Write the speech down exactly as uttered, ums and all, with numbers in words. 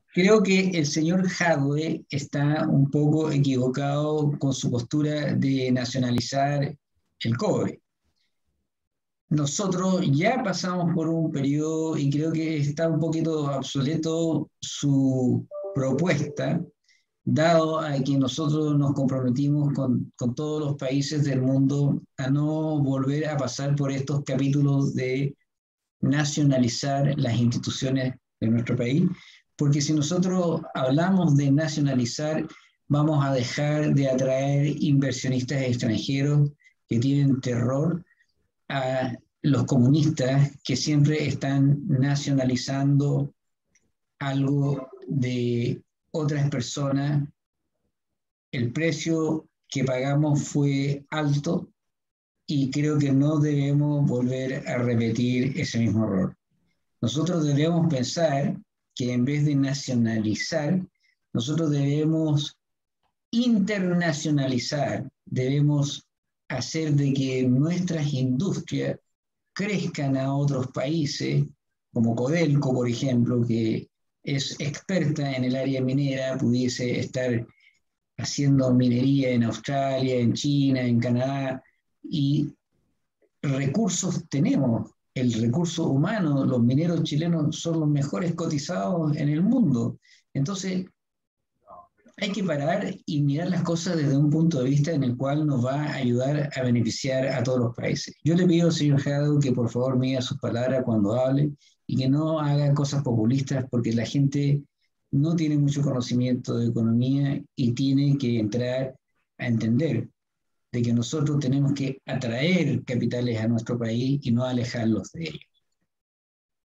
Creo que el señor Jadwe está un poco equivocado con su postura de nacionalizar el cobre. Nosotros ya pasamos por un periodo y creo que está un poquito obsoleto su propuesta, dado a que nosotros nos comprometimos con, con todos los países del mundo a no volver a pasar por estos capítulos de nacionalizar las instituciones de nuestro país, porque si nosotros hablamos de nacionalizar, vamos a dejar de atraer inversionistas extranjeros que tienen terror a los comunistas que siempre están nacionalizando algo de otras personas. El precio que pagamos fue alto y creo que no debemos volver a repetir ese mismo error. Nosotros debemos pensar que en vez de nacionalizar, nosotros debemos internacionalizar, debemos hacer de que nuestras industrias crezcan a otros países, como Codelco, por ejemplo, que es experta en el área minera, pudiese estar haciendo minería en Australia, en China, en Canadá, y recursos tenemos. El recurso humano, los mineros chilenos son los mejores cotizados en el mundo. Entonces, hay que parar y mirar las cosas desde un punto de vista en el cual nos va a ayudar a beneficiar a todos los países. Yo le pido al señor Jadot que por favor mida sus palabras cuando hable y que no haga cosas populistas porque la gente no tiene mucho conocimiento de economía y tiene que entrar a entender de que nosotros tenemos que atraer capitales a nuestro país y no alejarlos de ellos.